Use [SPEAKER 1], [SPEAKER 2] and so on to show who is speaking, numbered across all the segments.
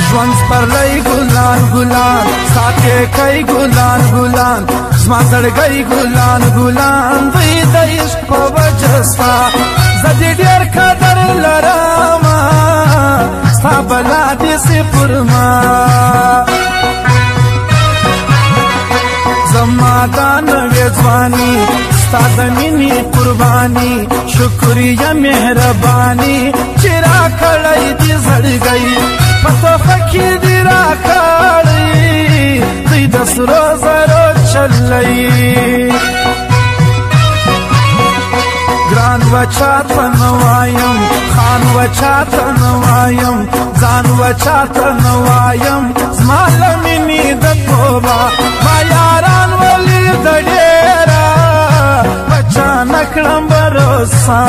[SPEAKER 1] ژوند سپرلی ګلان ګلان ساکې کوي ګلان ګلان زما زړګی ګلان ګلان دوی د عشق په وجه ستا زه دې ډېر قدر لرمه ستا بلا داسې پر ما زما دا نوې ځواني ستا د مینې قرباني شکریه مهرباني چې راکړی دې زړګی په تحفه کې دې راکړی دوی د سرو زرو چلی ګران و چاته نه وایم خان و چاته نه وایم ځان و چاته نه وایم زما له مینې د توبه ما یاران ولید ډېره په چا نه کړم بروسه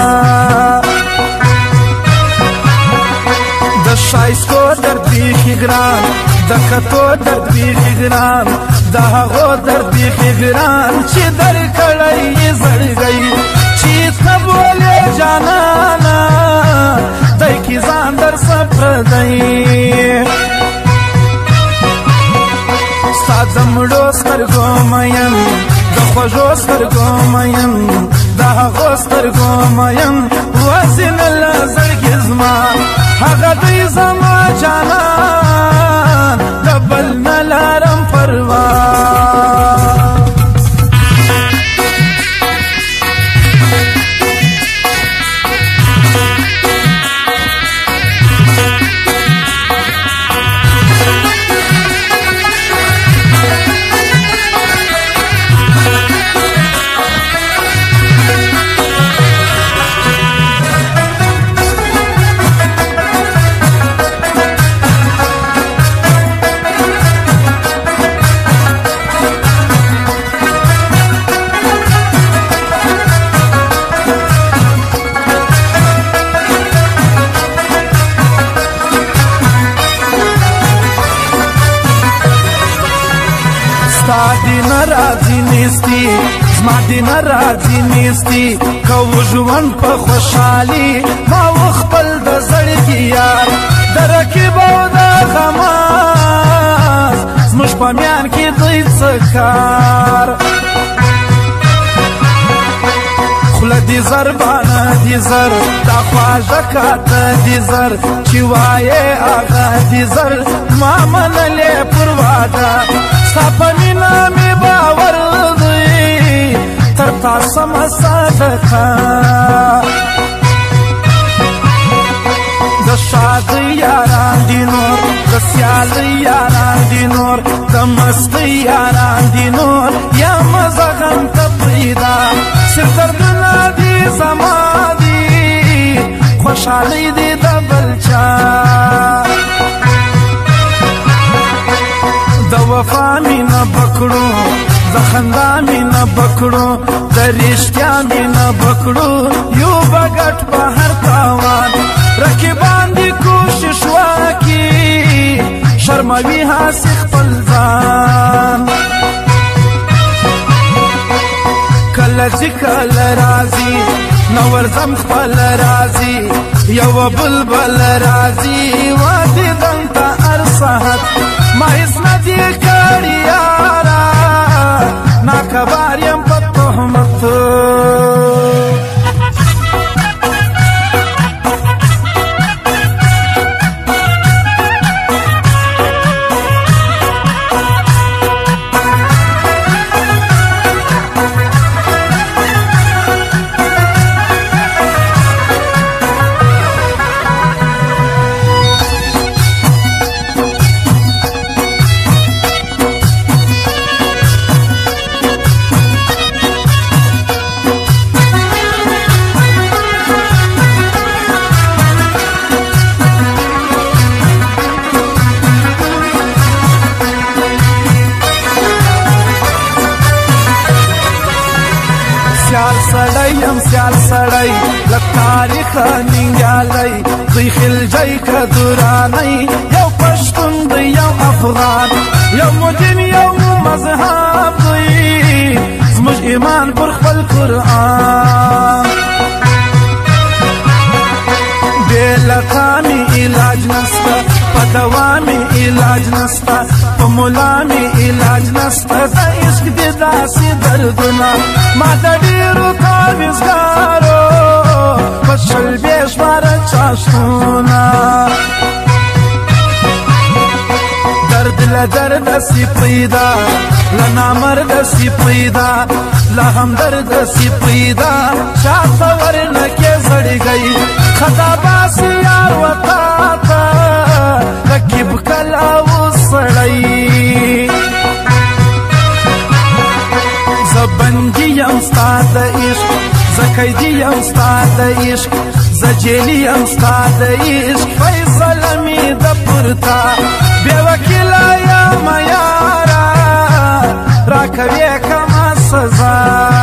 [SPEAKER 1] د ښایستو درد بیخي ګران د کتو درد بیخي ګران د هغو درد بیخي ګران چې درکړی یې زړګی چې ته بولې جانانه دی کې ځان درڅه پردی ستا د مړو سترګو مین د خوږو سترګو مین د هغو سترګو مین وزنه له زړګي زما هغه دی زما جانان د بل نه لرم پروا راځي نیستی زما دې نه راځي نیستی کوو ژوند په خوشحالي ما و خپل د زړګي یار د رقیب او د غماز زموږ په میان کې دوی څه کار خوله دې زر بانه دې زر دا خواږه کاته دې زر چې وایې هغه دې زر ما منلې پر واده ستا په مینه مې باور دی تر تا سمه صدقه د شادۍ یاران دي نور د سیالۍ یاران دي نور د مستۍ یاران دي نور یا مزه غم ته پرېږده صرف دردونه دي زما دي خوشحالۍ دي د بل چا د وفا مینه بکړو د خندا مینه بکړو د رښتیا مینه بکړو یو به ګټ په هر تاوان رقیبان دي کوشش وکړي شرموي هسې خپل ځان کله چې کله راځي نو ورځم خپل راځي یو بلبل راځي وادي دلته هر ساعت ما هیڅ نه دي کړي یاره ناکبار یم په تهمت سیال سړی له تاریخه ننګیالی دوی خلجی که درانی یو پښتون دی یو افغان یو مدین یو مذهب دی زموږ ایمان پر خپل قرآن بې له تا مې علاج نسته په دوا مې علاج نستا په مولا می علاج نستا د عشق د داسې دردونه ما د ډېرو تعویذګارو په شل بې شماره چاشتونه درد له درد سی پیدا له نامرد سی پیدا له همدرد سی پیدا شاته ورنکې زړګی خطا باسي یار وتا ته رکب کلا وسړی زبندی یم ستا د عشق زکیدی یم ستا د عشق زجیلی یم ستا د عشق فیصله می د پورتا بې وکیله یم یاره راکوې کما سزا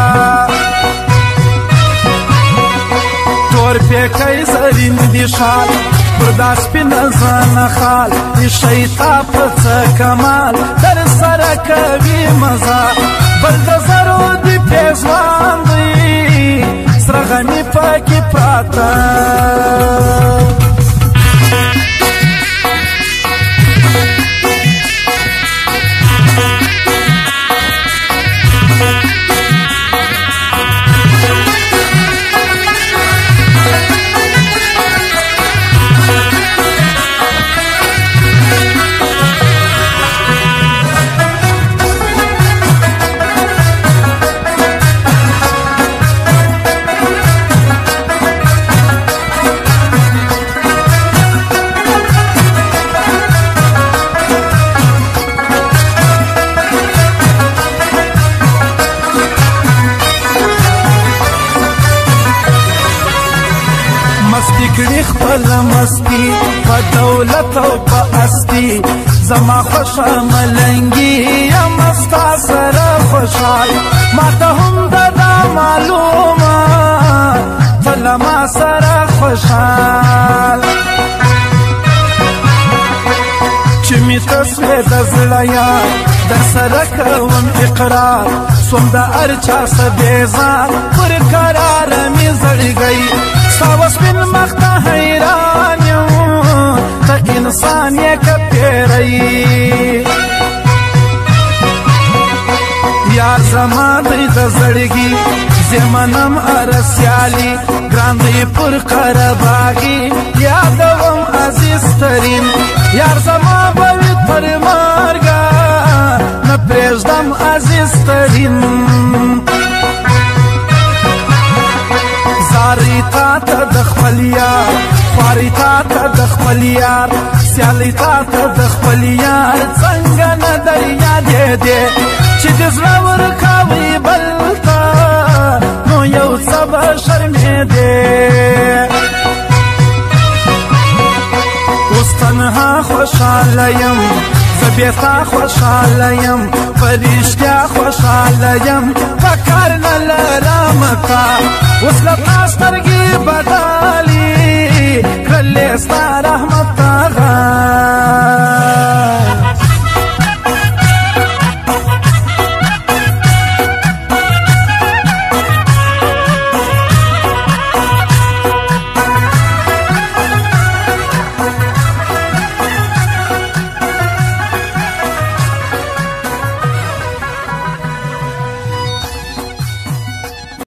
[SPEAKER 1] تور پیکی زرین دی شال پر دا سپینه زنه خال دی شیطا په څه کمال در سره کوي مزه بل د زرو دی پیزوان دی سره غمی پکې پراته کړي خپل مستی په دولت او په استی زما خوښه ملنګي یم ستا سره خوشحال ماته هم دا معلومه ته له ما سره خوشحال چې مې ته سوې د زړه یار در سره کوم اقرار سوم د هر چا څه بېزار پر قراره مې زړګی ستا وسپین مخ ته حیران یم ته انسان یې که پیری یار زما دی د زړګي زمنم ارسیالي ګران دی پر قره باغي یادوم عزیز ترین یار زما به وي تر مرګه نه پرېږدم عزیز ترین زاری تا ته د خپل یار خواري تا ته د خپل یار سیالي تا ته د خپل یار څنګه نه در یادې دې چې د زړه ورکوي بل ته نو یو څه به شرمېدې اوس تنها خوشحاله یم زه بې تا خوشحاله یم په رښتیا خوشحاله یم په کار نه لرم تا اوس له تا سترګې